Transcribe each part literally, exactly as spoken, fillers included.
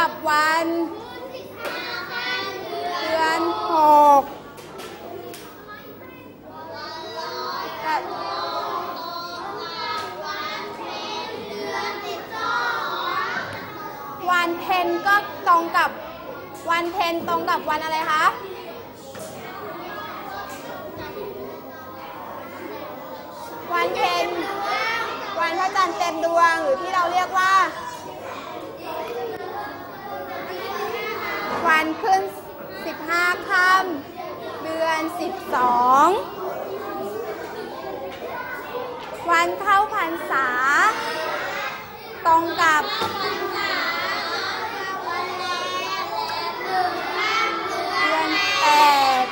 กับวันเดือนหกวันเพ็ญก็ตรงกับวันเพ็ญตรงกับวันอะไรคะวันเพ็ญวันพระจันทร์เต็มดวงหรือที่เราเรียกว่าวันขึ้นสิบห้าค่ำเดือนสิบสองวันเข้าพรรษาตรงกับเดือนแปด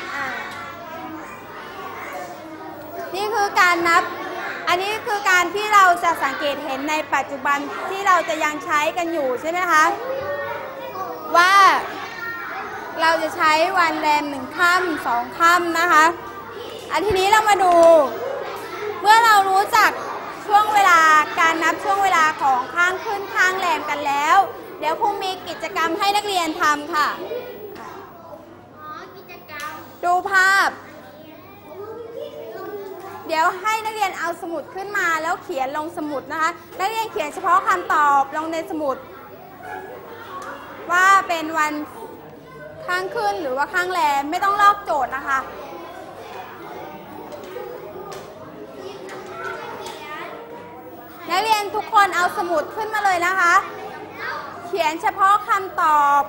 นี่คือการนับอันนี้คือการที่เราจะสังเกตเห็นในปัจจุบันที่เราจะยังใช้กันอยู่ใช่ไหมคะว่าเราจะใช้วันแรมหนึ่งค่ำสองค่ำนะคะอันทีนี้เรามาดูเมื่อเรารู้จักช่วงเวลาการนับช่วงเวลาของข้างขึ้นข้างแรมกันแล้วเดี๋ยวครูมีกิจกรรมให้นักเรียนทำค่ะดูภาพเดี๋ยวให้นักเรียนเอาสมุดขึ้นมาแล้วเขียนลงสมุดนะคะนักเรียนเขียนเฉพาะคำตอบลงในสมุดว่าเป็นวันข้างขึ้นหรือว่าข้างแรมไม่ต้องลอกโจทย์นะคะนักเรียนทุกคนเอาสมุดขึ้นมาเลยนะคะเขียนเฉพาะคำตอบ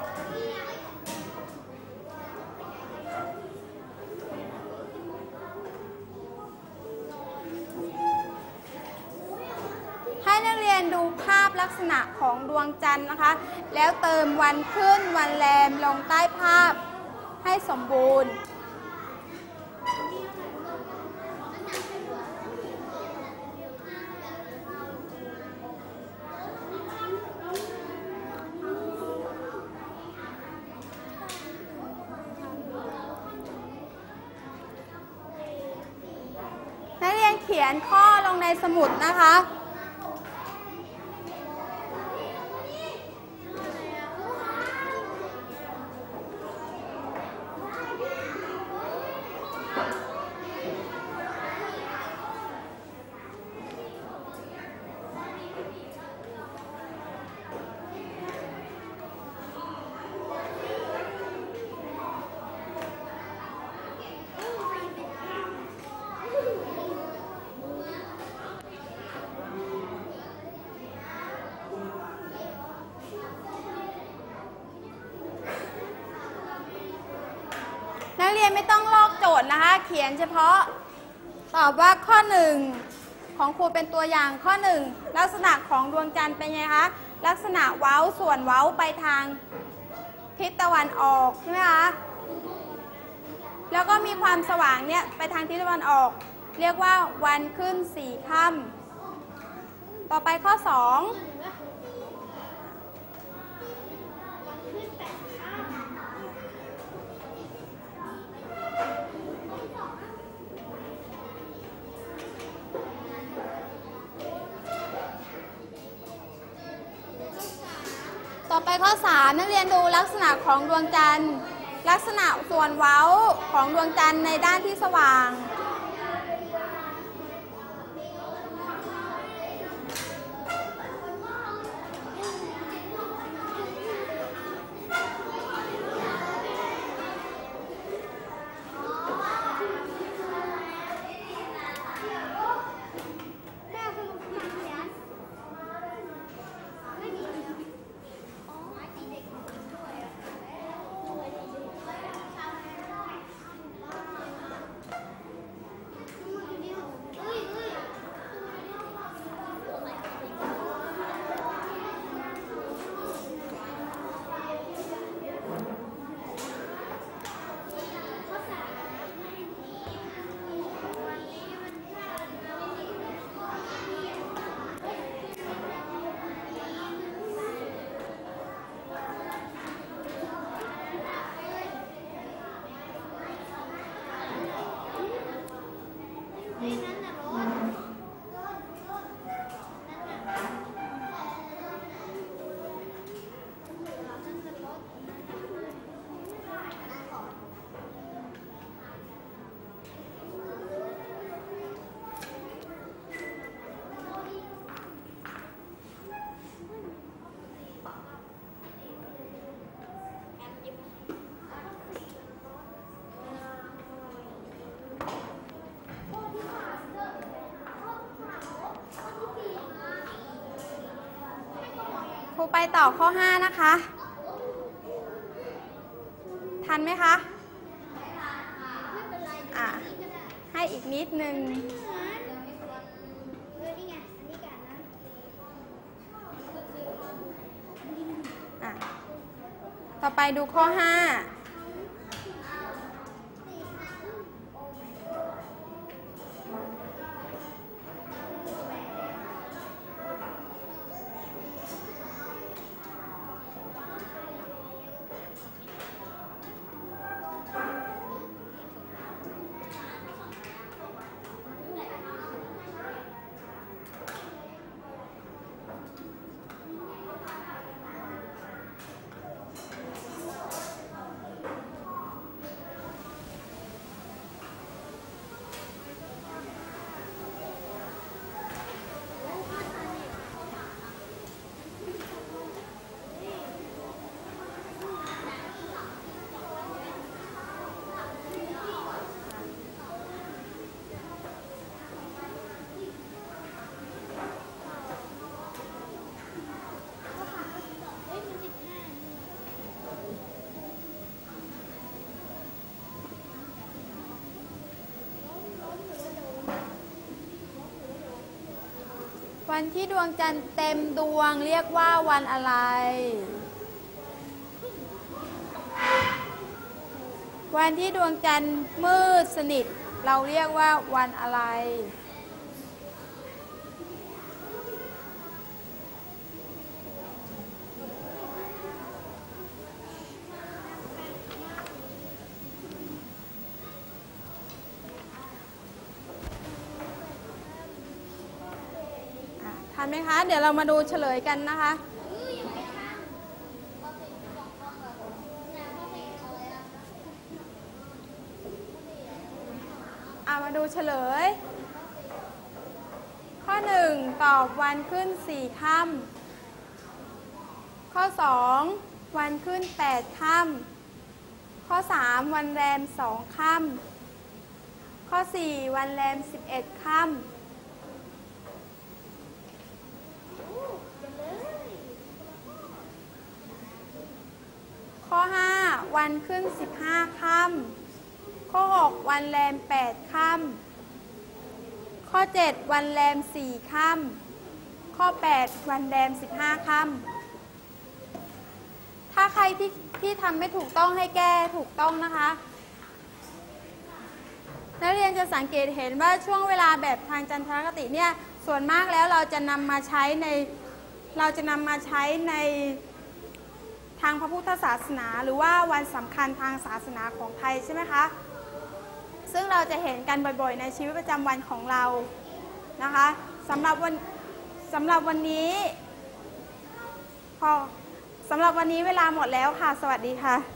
ให้นักเรียนดูภาพลักษณะของดวงจันทร์นะคะแล้วเติมวันขึ้นวันแรมลงใต้ภาพให้สมบูรณ์นักเรียนเขียนข้อลงในสมุดนะคะนักเรียนไม่ต้องลอกโจทย์นะคะเขียนเฉพาะตอบว่าข้อหนึ่งของครูเป็นตัวอย่างข้อหนึ่งลักษณะของดวงจันทร์เป็นไงคะลักษณะเว้าส่วนเว้าไปทางทิศตะวันออกใช่ไหมคะแล้วก็มีความสว่างเนี่ยไปทางทิศตะวันออกเรียกว่าวันขึ้นสี่ค่ำต่อไปข้อสองต่อไปข้อสามนักเรียนดูลักษณะของดวงจันทร์ลักษณะส่วนเว้าของดวงจันทร์ในด้านที่สว่างรูไปต่อข้อห้านะคะ ทันไหมคะอ่ะให้อีกนิดนึงอ่ะต่อไปดูข้อห้าวันที่ดวงจันทร์เต็มดวงเรียกว่าวันอะไร วันที่ดวงจันทร์มืดสนิทเราเรียกว่าวันอะไรทันไหมคะ เดี๋ยวเรามาดูเฉลยกันนะคะเอามาดูเฉลยข้อหนึ่งตอบวันขึ้นสี่ค่ำข้อสองวันขึ้นแปดค่ำข้อสามวันแรมสองค่ำข้อสี่วันแรมสิบเอ็ดค่ำข้อห้าวันขึ้นสิบห้าค่ำข้อหกวันแรมแปดค่ำข้อเจ็ดวันแรมสี่ค่ำข้อแปดวันแรมสิบห้าค่ำถ้าใครที่ที่ทำไม่ถูกต้องให้แก้ถูกต้องนะคะนักเรียนจะสังเกตเห็นว่าช่วงเวลาแบบทางจันทรคติเนี่ยส่วนมากแล้วเราจะนำมาใช้ในเราจะนำมาใช้ในทางพระพุทธศาสนาหรือว่าวันสำคัญทางศาสนาของไทยใช่ไหมคะซึ่งเราจะเห็นกันบ่อยๆในชีวิตประจำวันของเรานะคะสำหรับวันสำหรับวันนี้พอสำหรับวันนี้เวลาหมดแล้วค่ะสวัสดีค่ะ